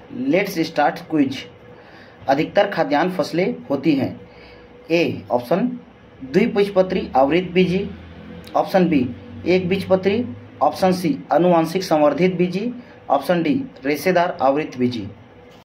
Let's start quiz. अधिकतर खाद्यान्न फसलें होती हैं। ए ऑप्शन द्विबीजपत्री आवृत बीजी, ऑप्शन बी एक बीजपत्री, ऑप्शन सी आनुवांशिक संवर्धित बीजी, ऑप्शन डी रेशेदार आवृत बीजी।